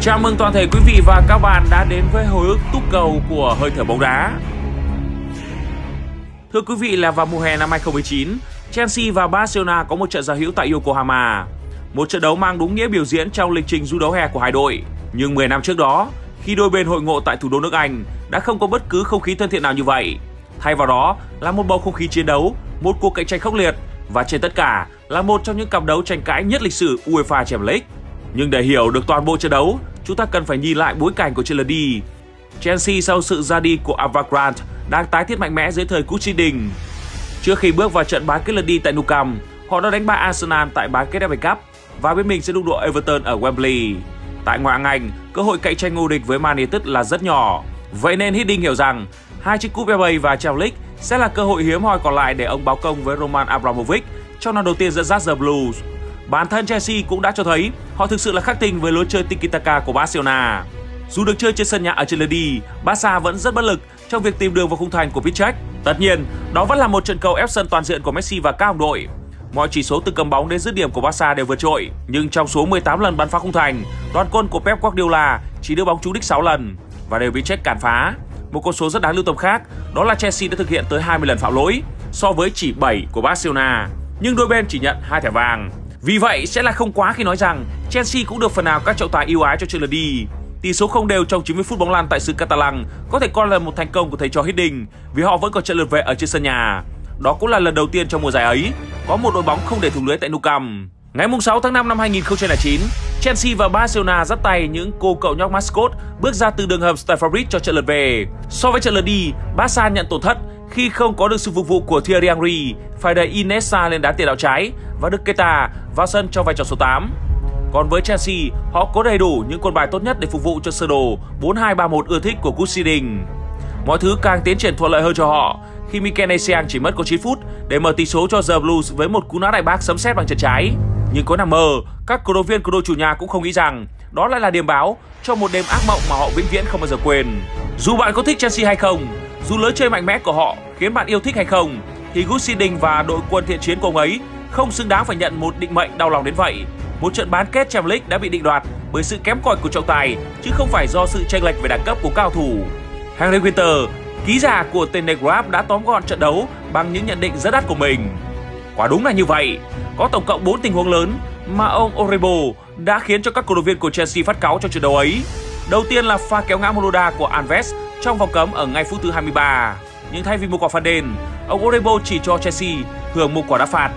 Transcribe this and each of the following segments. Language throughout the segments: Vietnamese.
Chào mừng toàn thể quý vị và các bạn đã đến với hồi ức túc cầu của hơi thở bóng đá. Thưa quý vị, là vào mùa hè năm 2019, Chelsea và Barcelona có một trận giao hữu tại Yokohama. Một trận đấu mang đúng nghĩa biểu diễn trong lịch trình du đấu hè của hai đội. Nhưng 10 năm trước đó, khi đôi bên hội ngộ tại thủ đô nước Anh, đã không có bất cứ không khí thân thiện nào như vậy. Thay vào đó là một bầu không khí chiến đấu, một cuộc cạnh tranh khốc liệt và trên tất cả là một trong những cặp đấu tranh cãi nhất lịch sử UEFA Champions League. Nhưng để hiểu được toàn bộ trận đấu, chúng ta cần phải nhìn lại bối cảnh của trận lượt đi. Chelsea sau sự ra đi của Evergrande đang tái thiết mạnh mẽ dưới thời Guti Đình. Trước khi bước vào trận bán kết lượt đi tại Nou Camp, họ đã đánh bại Arsenal tại bán kết FA Cup và bên mình sẽ đụng độ Everton ở Wembley. Tại ngoại hạng Anh, cơ hội cạnh tranh ngôi địch với Man United là rất nhỏ. Vậy nên Hiddink hiểu rằng hai chiếc cúp FA và Champions League sẽ là cơ hội hiếm hoi còn lại để ông báo công với Roman Abramovich trong năm đầu tiên dẫn dắt The Blues. Bản thân Chelsea cũng đã cho thấy họ thực sự là khắc tinh với lối chơi tiki-taka của Barcelona. Dù được chơi trên sân nhà ở trận lượt đi, Barca vẫn rất bất lực trong việc tìm đường vào khung thành của Piszczek. Tất nhiên, đó vẫn là một trận cầu ép sân toàn diện của Messi và các đồng đội. Mọi chỉ số từ cầm bóng đến dứt điểm của Barca đều vượt trội, nhưng trong số 18 lần bắn phá khung thành, đoàn quân của Pep Guardiola chỉ đưa bóng trúng đích 6 lần và đều bị Piszczek cản phá. Một con số rất đáng lưu tâm khác, đó là Chelsea đã thực hiện tới 20 lần phạm lỗi so với chỉ 7 của Barcelona, nhưng đôi bên chỉ nhận 2 thẻ vàng. Vì vậy sẽ là không quá khi nói rằng Chelsea cũng được phần nào các trọng tài ưu ái cho trận lượt đi. Tỷ số không đều trong 90 phút bóng lăn tại xứ Catalan có thể coi là một thành công của thầy trò Hiddink vì họ vẫn còn trận lượt về ở trên sân nhà. Đó cũng là lần đầu tiên trong mùa giải ấy có một đội bóng không để thủng lưới tại Nou Camp. Ngày 6 tháng 5 năm 2009, Chelsea và Barcelona dắt tay những cô cậu nhóc mascot bước ra từ đường hầm Stamford Bridge cho trận lượt về. So với trận lượt đi, Barca nhận tổn thất khi không có được sự phục vụ của Thierry Henry, phải đẩy Iniesta lên đá tiền đạo trái và được Keita vào sân trong vai trò số 8. Còn với Chelsea, họ có đầy đủ những quân bài tốt nhất để phục vụ cho sơ đồ 4-2-3-1 ưa thích của Guti Đình. Mọi thứ càng tiến triển thuận lợi hơn cho họ khi Mikel Essien chỉ mất có 9 phút để mở tỷ số cho The Blues với một cú nã đại bác sấm sét bằng chân trái. Nhưng có nằm mơ, các cổ động viên của đội chủ nhà cũng không nghĩ rằng đó lại là điểm báo cho một đêm ác mộng mà họ vĩnh viễn không bao giờ quên. Dù bạn có thích Chelsea hay không, dù lối chơi mạnh mẽ của họ khiến bạn yêu thích hay không, thì Guti Đình và đội quân thiện chiến của ông ấy không xứng đáng phải nhận một định mệnh đau lòng đến vậy. Một trận bán kết Champions League đã bị định đoạt bởi sự kém cỏi của trọng tài, chứ không phải do sự chênh lệch về đẳng cấp của cao thủ. Henry Winter, ký giả của Telegraph, đã tóm gọn trận đấu bằng những nhận định rất đắt của mình. Quả đúng là như vậy, có tổng cộng 4 tình huống lớn mà ông Orebo đã khiến cho các cổ động viên của Chelsea phát cáu trong trận đấu ấy. Đầu tiên là pha kéo ngã Moloda của Alves trong vòng cấm ở ngay phút thứ 23. Nhưng thay vì một quả phạt đền, ông Orebo chỉ cho Chelsea hưởng một quả đá phạt.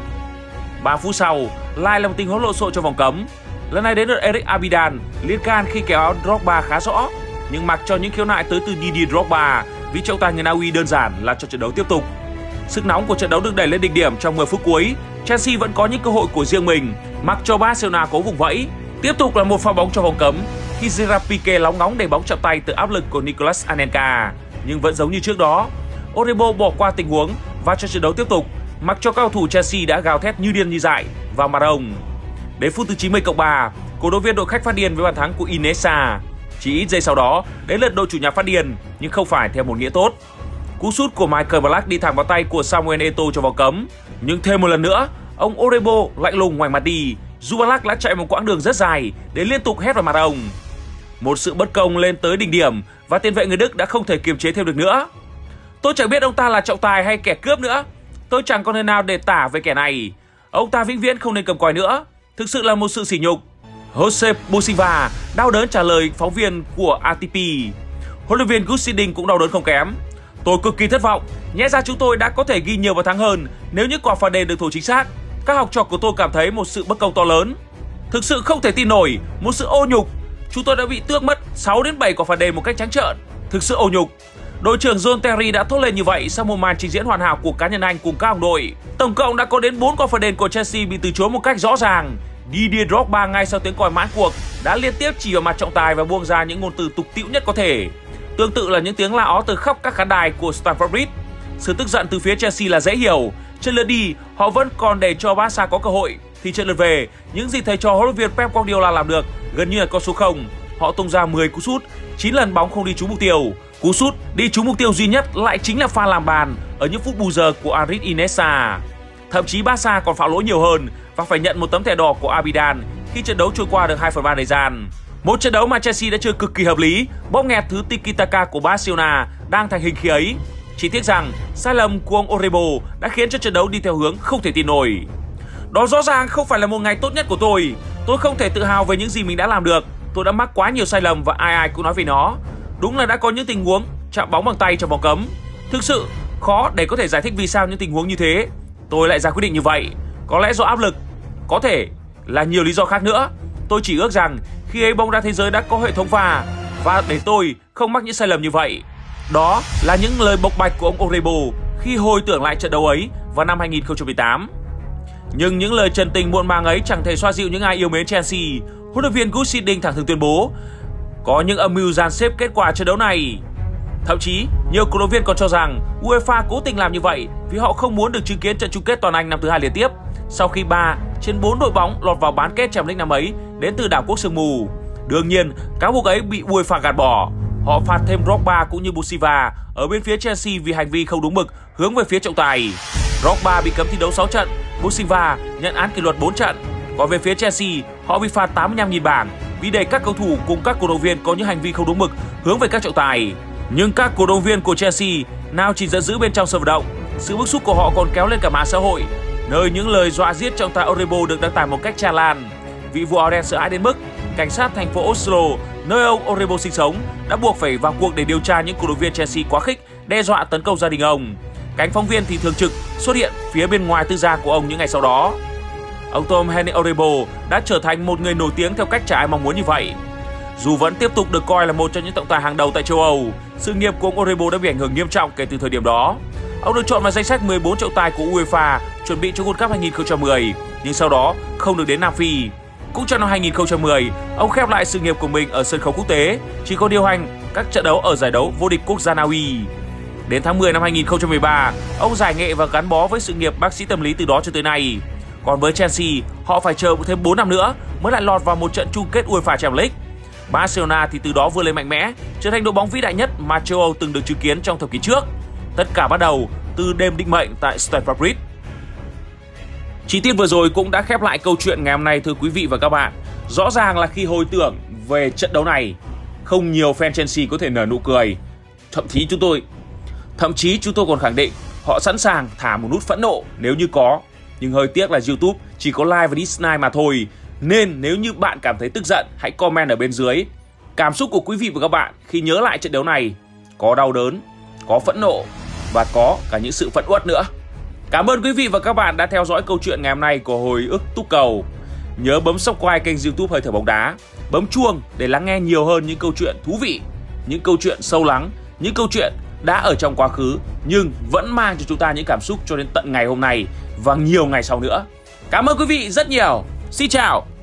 3 phút sau, lại là một tình huống lộn xộn trong vòng cấm. Lần này đến lượt Eric Abidal liên can khi kéo áo Drogba khá rõ, nhưng mặc cho những khiếu nại tới từ Didier Drogba vì trọng tài người Na Uy đơn giản là cho trận đấu tiếp tục. Sức nóng của trận đấu được đẩy lên đỉnh điểm trong 10 phút cuối. Chelsea vẫn có những cơ hội của riêng mình, mặc cho Barcelona cố vùng vẫy. Tiếp tục là một pha bóng trong vòng cấm khi Gerard Piqué lóng ngóng để bóng chạm tay từ áp lực của Nicolas Anelka, nhưng vẫn giống như trước đó, Orebo bỏ qua tình huống và cho trận đấu tiếp tục, mặc cho các cầu thủ Chelsea đã gào thét như điên như dại vào mặt ông. Đến phút thứ 90+3, cổ động viên đội khách phát điên với bàn thắng của Iniesta. Chỉ ít giây sau đó, đến lượt đội chủ nhà phát điên, nhưng không phải theo một nghĩa tốt. Cú sút của Michael Ballack đi thẳng vào tay của Samuel Eto'o trong vòng cấm, nhưng thêm một lần nữa, ông Orebo lạnh lùng ngoảnh mặt đi. Dù Ballack đã chạy một quãng đường rất dài để liên tục hét vào mặt ông. Một sự bất công lên tới đỉnh điểm và tiền vệ người Đức đã không thể kiềm chế thêm được nữa. Tôi chẳng biết ông ta là trọng tài hay kẻ cướp nữa. Tôi chẳng có nơi nào để tả về kẻ này. Ông ta vĩnh viễn không nên cầm còi nữa. Thực sự là một sự sỉ nhục. Jose Bosiva đau đớn trả lời phóng viên của ATP. Huấn luyện viên Guti Đình cũng đau đớn không kém. Tôi cực kỳ thất vọng. Nhẽ ra chúng tôi đã có thể ghi nhiều và thắng hơn nếu những quả phạt đền được thổi chính xác. Các học trò của tôi cảm thấy một sự bất công to lớn. Thực sự không thể tin nổi, một sự ô nhục. Chúng tôi đã bị tước mất 6 đến 7 quả phạt đền một cách trắng trợn. Thực sự ô nhục. Đội trưởng John Terry đã thốt lên như vậy sau một màn trình diễn hoàn hảo của cá nhân anh cùng các đồng đội. Tổng cộng đã có đến 4 quả phạt đền của Chelsea bị từ chối một cách rõ ràng. Didier Drogba ngay sau tiếng còi mãn cuộc đã liên tiếp chỉ vào mặt trọng tài và buông ra những ngôn từ tục tĩu nhất có thể. Tương tự là những tiếng la ó từ khắp các khán đài của Stamford Bridge. Sự tức giận từ phía Chelsea là dễ hiểu. Trận lượt đi, họ vẫn còn để cho Barca có cơ hội. Thì trận lượt về, những gì thầy trò huấn luyện viên Pep Guardiola làm được gần như là con số 0. Họ tung ra 10 cú sút, 9 lần bóng không đi trúng mục tiêu. Cú sút đi trúng mục tiêu duy nhất lại chính là pha làm bàn ở những phút bù giờ của Andrés Iniesta. Thậm chí Barca còn phạm lỗi nhiều hơn và phải nhận một tấm thẻ đỏ của Abidal khi trận đấu trôi qua được 2/3 thời gian. Một trận đấu mà Chelsea đã chơi cực kỳ hợp lý, bóp nghẹt thứ tiki-taka của Barcelona đang thành hình khi ấy. Chỉ tiếc rằng sai lầm của ông Orebo đã khiến cho trận đấu đi theo hướng không thể tin nổi. Đó rõ ràng không phải là một ngày tốt nhất của tôi. Tôi không thể tự hào về những gì mình đã làm được. Tôi đã mắc quá nhiều sai lầm và ai ai cũng nói về nó. Đúng là đã có những tình huống chạm bóng bằng tay trong vòng cấm. Thực sự khó để có thể giải thích vì sao những tình huống như thế tôi lại ra quyết định như vậy. Có lẽ do áp lực, có thể là nhiều lý do khác nữa. Tôi chỉ ước rằng khi ấy bóng đá thế giới đã có hệ thống VAR và để tôi không mắc những sai lầm như vậy. Đó là những lời bộc bạch của ông Orebo khi hồi tưởng lại trận đấu ấy vào năm 2018. Nhưng những lời trần tình muộn màng ấy chẳng thể xoa dịu những ai yêu mến Chelsea. Huấn luyện viên Gus Hiddink thẳng thừng tuyên bố có những âm mưu dàn xếp kết quả trận đấu này. Thậm chí, nhiều cổ động viên còn cho rằng UEFA cố tình làm như vậy vì họ không muốn được chứng kiến trận chung kết toàn Anh năm thứ 2 liên tiếp sau khi 3 trên 4 đội bóng lọt vào bán kết Champions League năm ấy đến từ đảo quốc sương mù. Đương nhiên, cáo buộc ấy bị UEFA gạt bỏ. Họ phạt thêm Drogba cũng như Buseva ở bên phía Chelsea vì hành vi không đúng mực hướng về phía trọng tài. Drogba bị cấm thi đấu 6 trận, Buseva nhận án kỷ luật 4 trận. Còn về phía Chelsea, họ bị phạt 85.000 bảng vì để các cầu thủ cùng các cổ động viên có những hành vi không đúng mực hướng về các trọng tài. Nhưng các cổ động viên của Chelsea nào chỉ giận dữ bên trong sân vận động, sự bức xúc của họ còn kéo lên cả mạng xã hội, nơi những lời dọa giết trọng tài Orebo được đăng tải một cách tràn lan. Vị vua áo đen sợ hãi đến mức cảnh sát thành phố Oslo, nơi ông Orebo sinh sống, đã buộc phải vào cuộc để điều tra những cổ động viên Chelsea quá khích đe dọa tấn công gia đình ông. Cánh phóng viên thì thường trực xuất hiện phía bên ngoài tư gia của ông những ngày sau đó. Ông Tom Henry Orebo đã trở thành một người nổi tiếng theo cách chả ai mong muốn như vậy. Dù vẫn tiếp tục được coi là một trong những trọng tài hàng đầu tại châu Âu, sự nghiệp của ông Orebo đã bị ảnh hưởng nghiêm trọng kể từ thời điểm đó. Ông được chọn vào danh sách 14 trọng tài của UEFA chuẩn bị cho World Cup 2010, nhưng sau đó không được đến Nam Phi. Cũng trong năm 2010, ông khép lại sự nghiệp của mình ở sân khấu quốc tế, chỉ có điều hành các trận đấu ở giải đấu vô địch quốc gia Na Uy. Đến tháng 10 năm 2013, ông giải nghệ và gắn bó với sự nghiệp bác sĩ tâm lý từ đó cho tới nay. Còn với Chelsea, họ phải chờ thêm 4 năm nữa mới lại lọt vào một trận chung kết UEFA Champions League. Barcelona thì từ đó vươn lên mạnh mẽ, trở thành đội bóng vĩ đại nhất mà châu Âu từng được chứng kiến trong thập kỷ trước. Tất cả bắt đầu từ đêm định mệnh tại Stamford Bridge. Chi tiết vừa rồi cũng đã khép lại câu chuyện ngày hôm nay, thưa quý vị và các bạn. Rõ ràng là khi hồi tưởng về trận đấu này, không nhiều fan Chelsea có thể nở nụ cười. Thậm chí chúng tôi còn khẳng định họ sẵn sàng thả một nút phẫn nộ nếu như có. Nhưng hơi tiếc là YouTube chỉ có like và dislike mà thôi. Nên nếu như bạn cảm thấy tức giận, hãy comment ở bên dưới. Cảm xúc của quý vị và các bạn khi nhớ lại trận đấu này có đau đớn, có phẫn nộ và có cả những sự phẫn uất nữa. Cảm ơn quý vị và các bạn đã theo dõi câu chuyện ngày hôm nay của Hồi ức Túc Cầu. Nhớ bấm subscribe kênh YouTube Hơi Thở Bóng Đá, bấm chuông để lắng nghe nhiều hơn những câu chuyện thú vị, những câu chuyện sâu lắng, những câu chuyện đã ở trong quá khứ nhưng vẫn mang cho chúng ta những cảm xúc cho đến tận ngày hôm nay và nhiều ngày sau nữa. Cảm ơn quý vị rất nhiều. Xin chào.